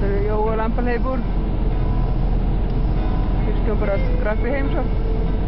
Þetta eru Jói og Lambahleypur. Kirkjón bara skrappi heimsókn.